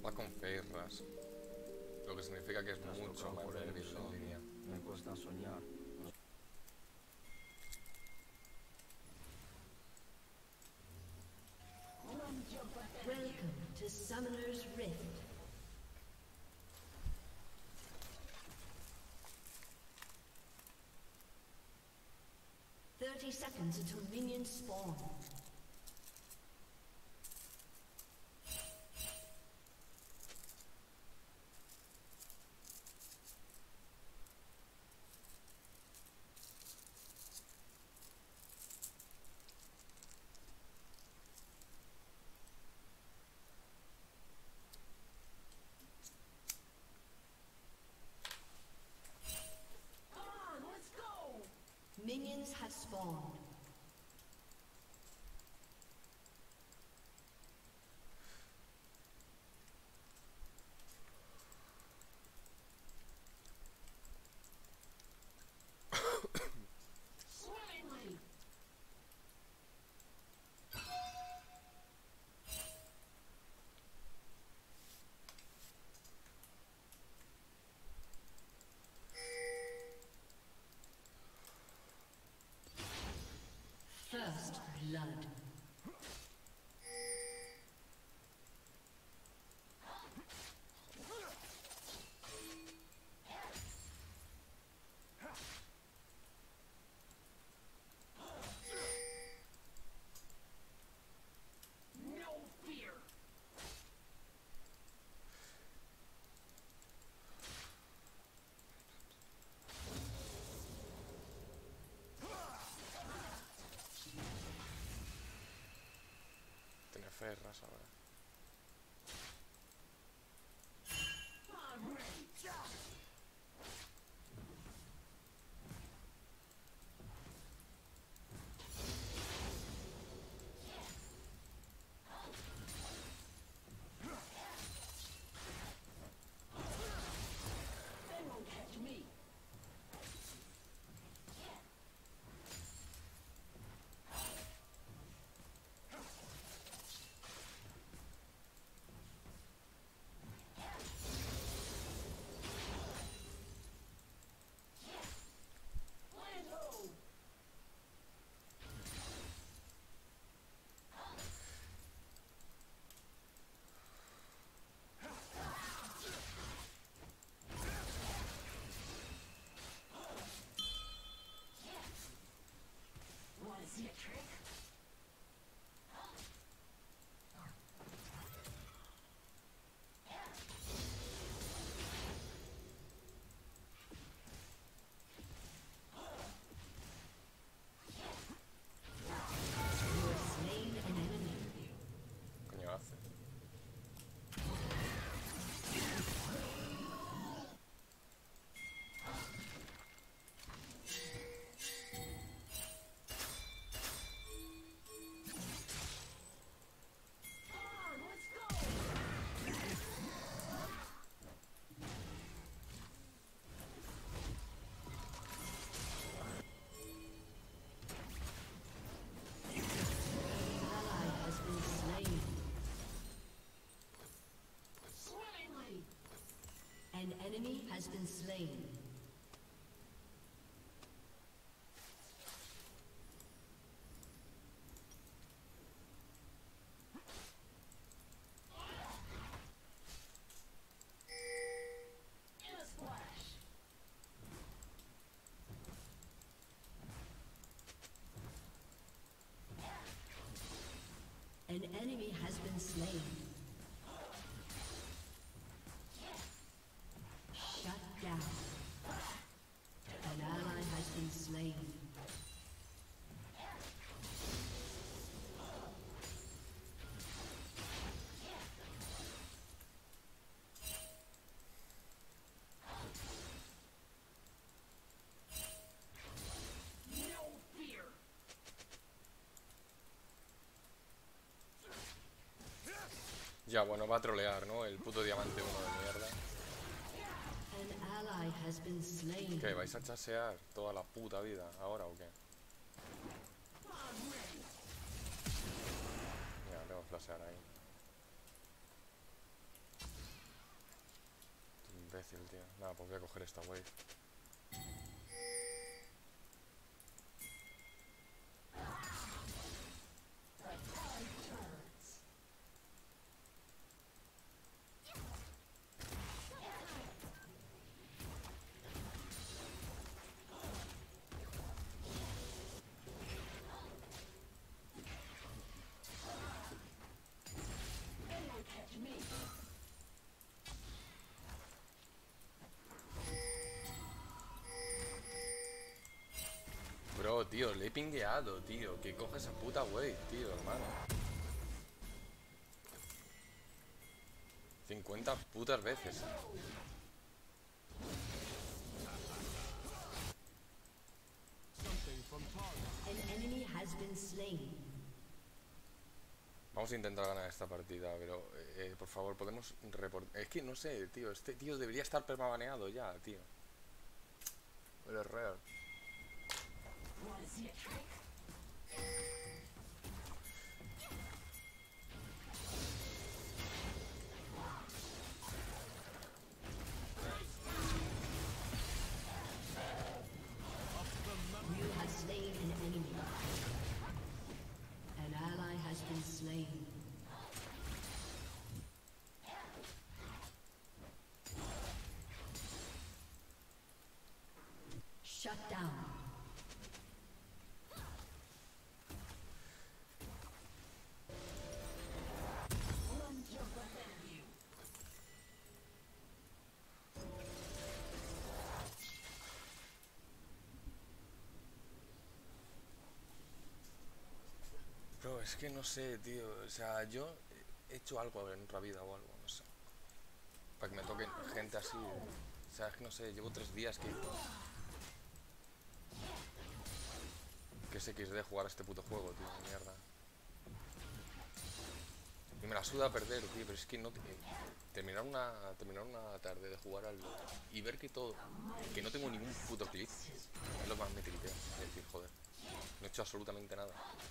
Va con Ferras, lo que significa que es mucho más débil en línea. Me cuesta soñar. Welcome to Summoner's Rift. Seconds until minions spawn. Minions have spawned. First blood. Tiene Ferras ahora. Coño hace. An enemy has been slain. An enemy has been slain. Shut down. An ally has been slain. Ya, bueno, va a trolear, ¿no? El puto diamante uno de mierda. An ally has been slain. ¿Qué? ¿Vais a chasear toda la puta vida ahora o qué? Mira, tengo que flashear ahí. difícil, tío. Nada, pues voy a coger esta wave. Bro, tío, le he pingueado, tío. Que coge esa puta wave, tío, hermano. 50 putas veces. An enemy has been slain. Vamos a intentar ganar esta partida, pero por favor, podemos reportar. Es que no sé, tío. Este tío debería estar permabaneado ya, tío. Pero es real. You have slain an enemy. An ally has been slain. Shut down. Bro, es que no sé, tío. O sea, yo he hecho algo en otra vida o algo, no sé. Para que me toquen gente así. O sea, es que no sé, llevo 3 días que es XD jugar a este puto juego, tío, de mierda. Y me la suda a perder, tío, pero es que no... terminar una tarde de jugar al... y ver que no tengo ningún puto clip, es lo más me tritea. Es decir, joder, no he hecho absolutamente nada.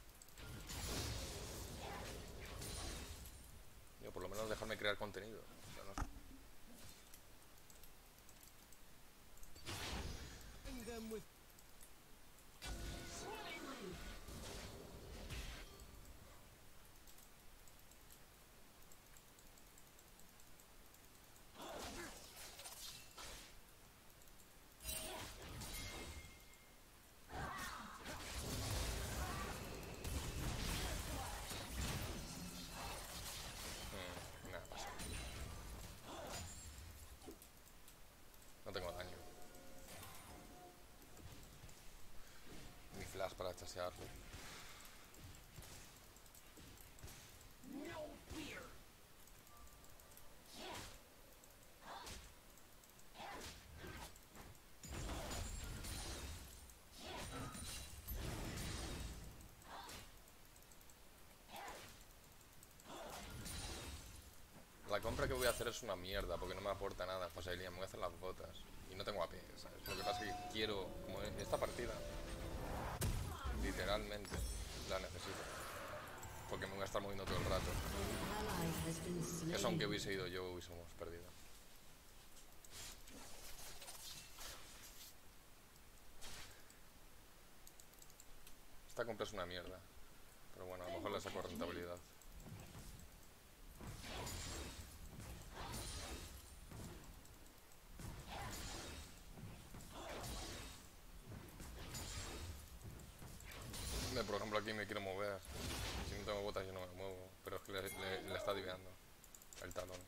Yo, por lo menos dejarme crear contenido. O sea, no sé. Nada, pasa. No tengo daño. Ni flash para chasearlo. La compra que voy a hacer es una mierda porque no me aporta nada. José Elia, me voy a hacer las botas. Y no tengo AP, ¿sabes? Lo que pasa es que quiero, como esta partida, literalmente la necesito. Porque me voy a estar moviendo todo el rato. Ally has been slain. Eso aunque hubiese ido yo, hubiésemos perdido. Esta compra es una mierda. Pero bueno, a lo mejor le saco rentabilidad. Por ejemplo, aquí me quiero mover. Si no tengo botas yo no me muevo. Pero es que le está diveando el talón.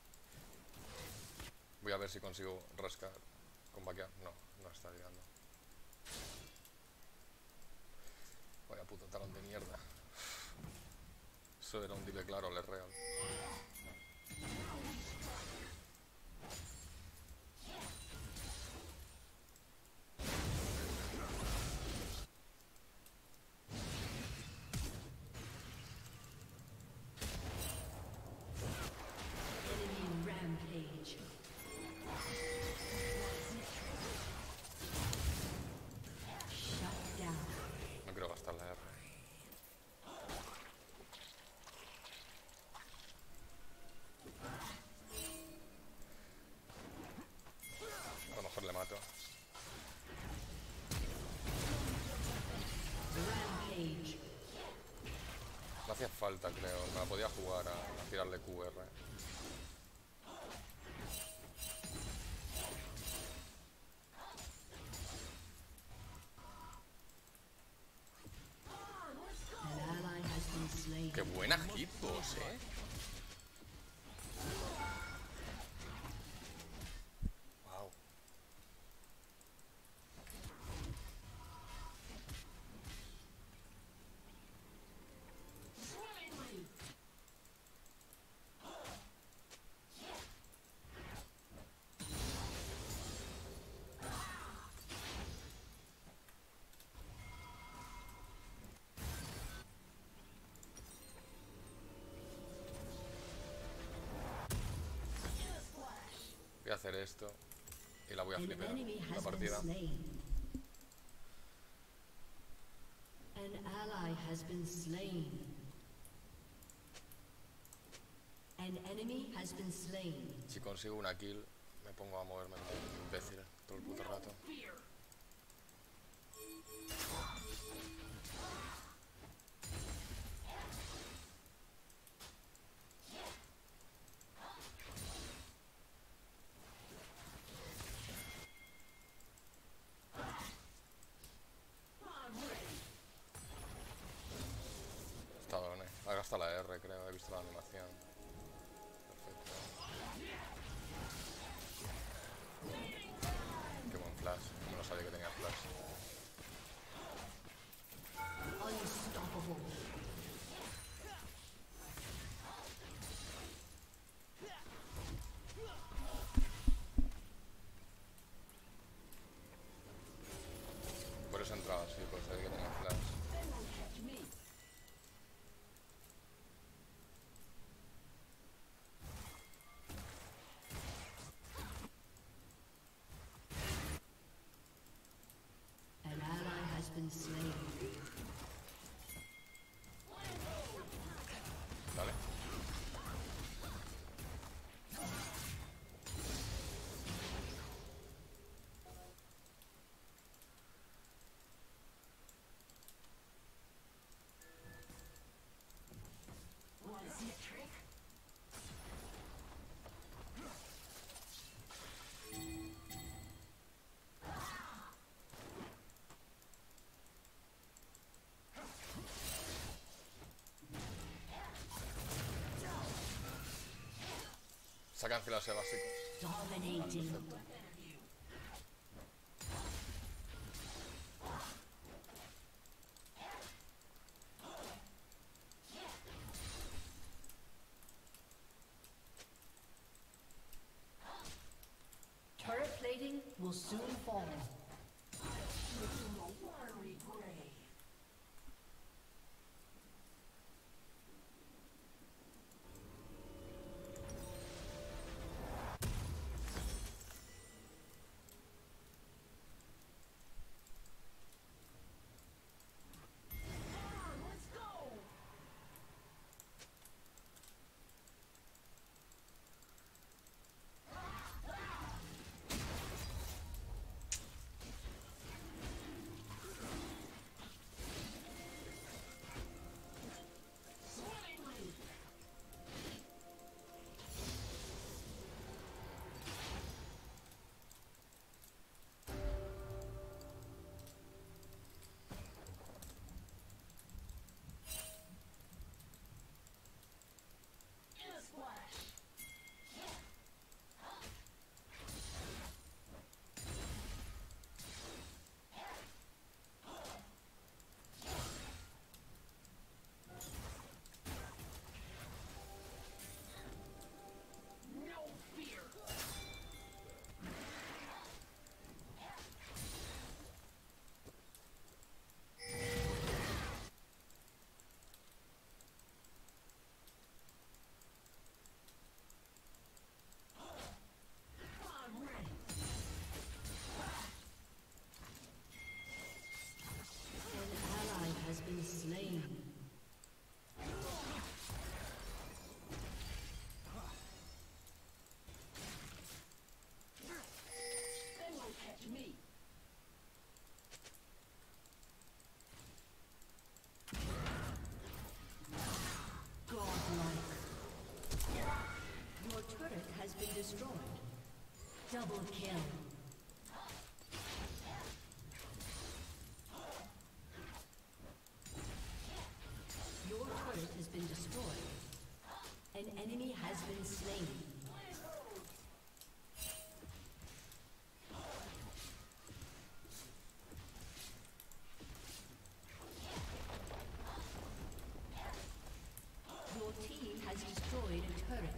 Voy a ver si consigo rascar con vaquear. No, no está diveando. Vaya puto talón de mierda. Eso era un dile claro, le real. Enemy rampage. Shut down. No quiero gastar la R. hacía falta, creo. Me la podía jugar a tirarle QR. An ally has been slain. ¡Qué buena hitbox, eh! Wow. Voy a hacer esto y la voy a An flipear enemy la has been partida. slain. An ally has been slain. An enemy has been slain. Si consigo una kill, me pongo a moverme como un imbécil todo el puto rato. Ha gastado la R, creo, he visto la animación. Perfecto. Qué buen flash, no sabía que tenía flash. Unstoppable. Por eso entraba así, por saber que tenía flash. An ally has been slain. ¿Vale? Se ha cancelado ese básico. Dominating. Turret plating will soon fall. been destroyed. Double kill. Your turret has been destroyed. An enemy has been slain. Your team has destroyed a turret.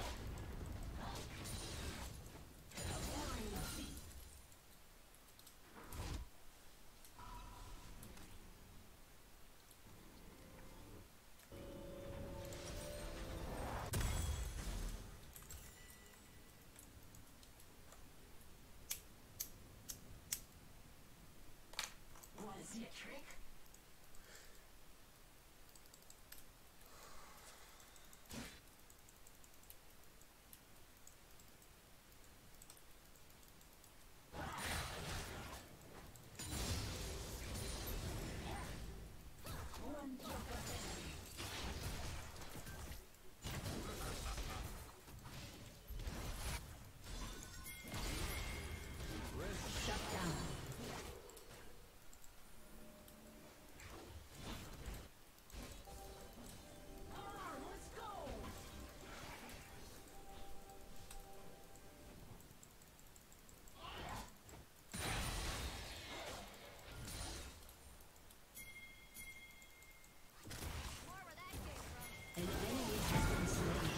An enemy has been slain.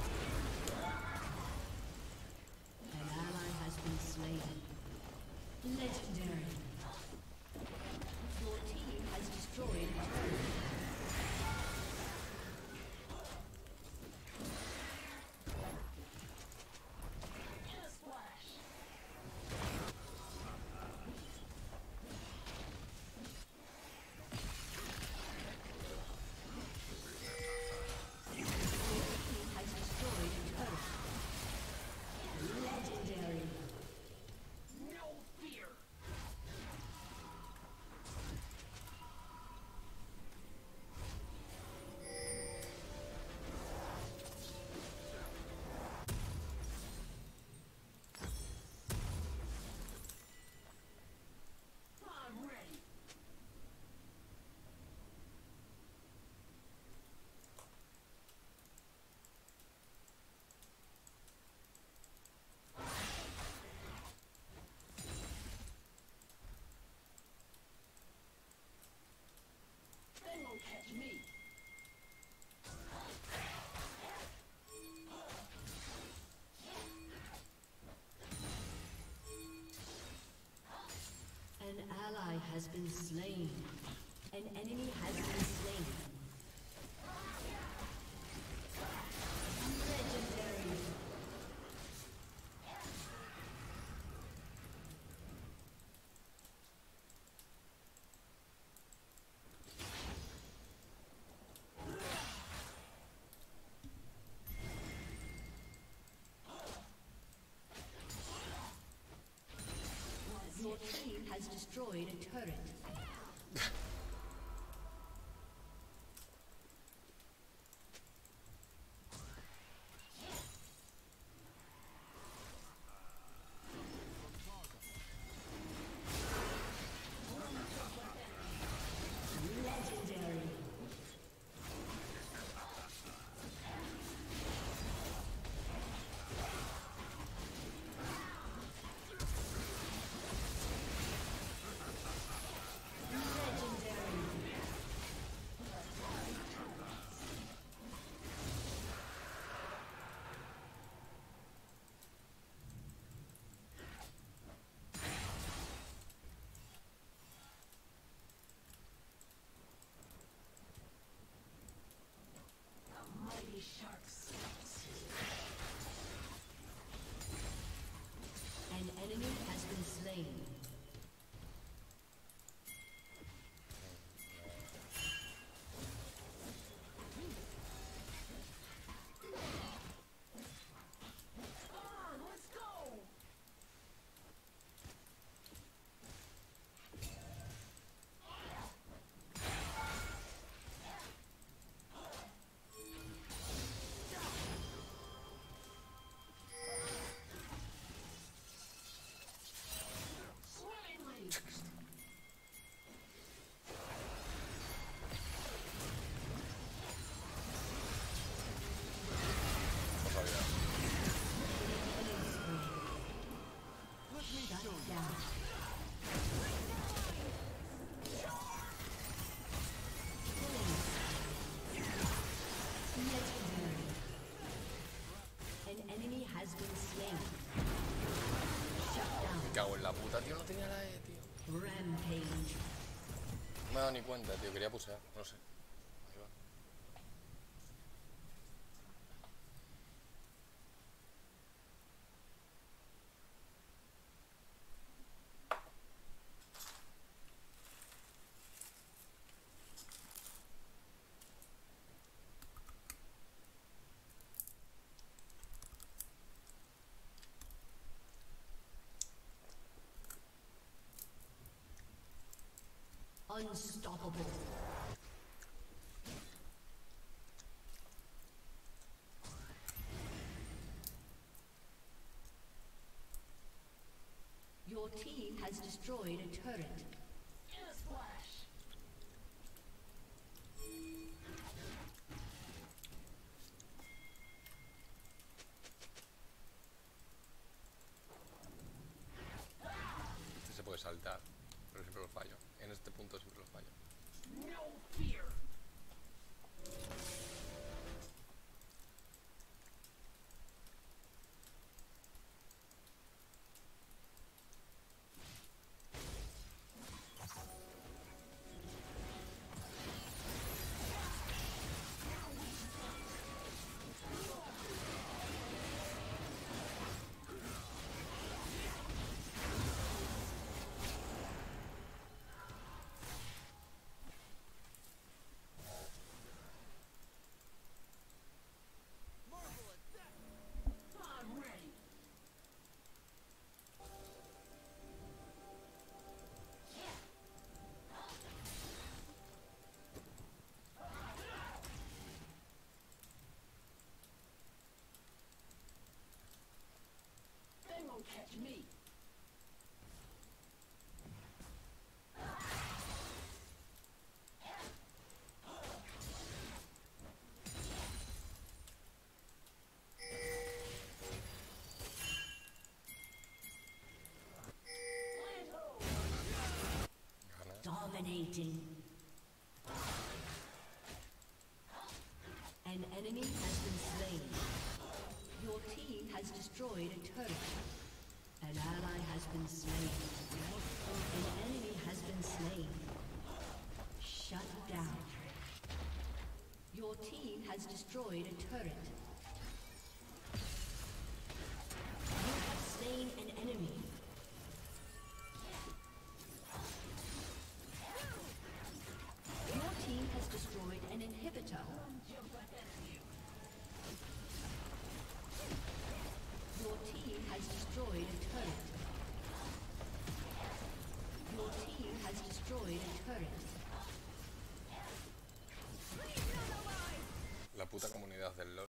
An ally has been slain. Legendary. Your team has destroyed a turret. An ally has been slain. An enemy has been slain. Legendary. Your team has destroyed a turret. Legendary. has been slain. Shut down. Me cago en la puta, tío, no tenía la E, tío. Rampage. No me he dado ni cuenta, tío, quería pusear, no sé. Ahí va. Unstoppable. Your team has destroyed a turret. Este se puede saltar, pero siempre lo fallo. En este punto siempre lo fallo. Catch me. Gana. Dominating. An enemy has been slain. Your team has destroyed a turret. An ally has been slain. An enemy has been slain. Shut down. Your team has destroyed a turret. You have slain an enemy. Your team has destroyed an inhibitor. Your team has destroyed a turret. Your team has destroyed a turret. La puta comunidad del LoL.